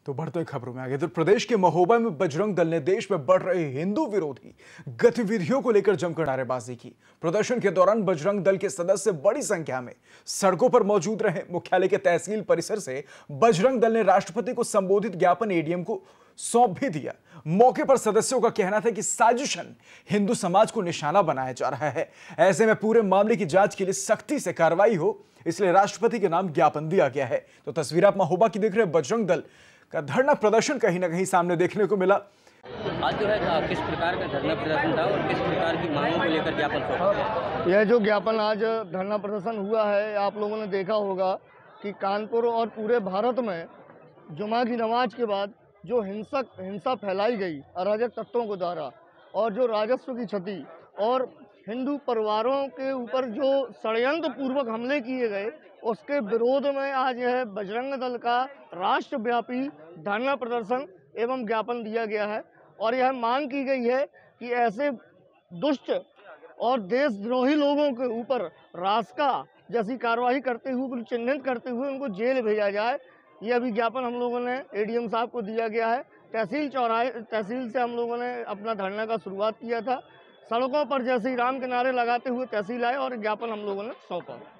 तो बढ़ते खबरों में आगे तो प्रदेश के महोबा में बजरंग दल ने देश में बढ़ रहे हिंदू विरोधी गतिविधियों को लेकर जमकर नारेबाजी की। प्रदर्शन के दौरान बजरंग दल के सदस्य बड़ी संख्या में सड़कों पर मौजूद रहे। मुख्यालय के तहसील परिसर से बजरंग दल ने राष्ट्रपति को संबोधित ज्ञापन एडीएम को सौंप भी दिया। मौके पर सदस्यों का कहना था कि साजिशन हिंदू समाज को निशाना बनाया जा रहा है। ऐसे में पूरे मामले की जांच के लिए सख्ती से कार्रवाई हो, इसलिए राष्ट्रपति के नाम ज्ञापन दिया गया है। तो तस्वीर आप महोबा की देख रहे हैं। बजरंग दल का धरना प्रदर्शन कहीं ना कहीं सामने देखने को मिला। आज जो है किस प्रकार का धरना प्रदर्शन था और किस प्रकार की मांगों को लेकर ज्ञापन सौंपा? यह जो ज्ञापन आज धरना प्रदर्शन हुआ है, आप लोगों ने देखा होगा कि कानपुर और पूरे भारत में जुमा की नमाज के बाद जो हिंसा फैलाई गई अराजक तत्वों के द्वारा और जो राजस्व की क्षति और हिंदू परिवारों के ऊपर जो षड्यंत्र पूर्वक हमले किए गए, उसके विरोध में आज यह बजरंग दल का राष्ट्रव्यापी धरना प्रदर्शन एवं ज्ञापन दिया गया है। और यह मांग की गई है कि ऐसे दुष्ट और देशद्रोही लोगों के ऊपर रासका जैसी कार्रवाई करते हुए, उनको चिन्हित करते हुए उनको जेल भेजा जाए। यह भी ज्ञापन हम लोगों ने एडीएम साहब को दिया गया है। तहसील से हम लोगों ने अपना धरना का शुरुआत किया था। सड़कों पर जैसे ही राम के नारे लगाते हुए तहसील आए और ज्ञापन हम लोगों ने सौंपा।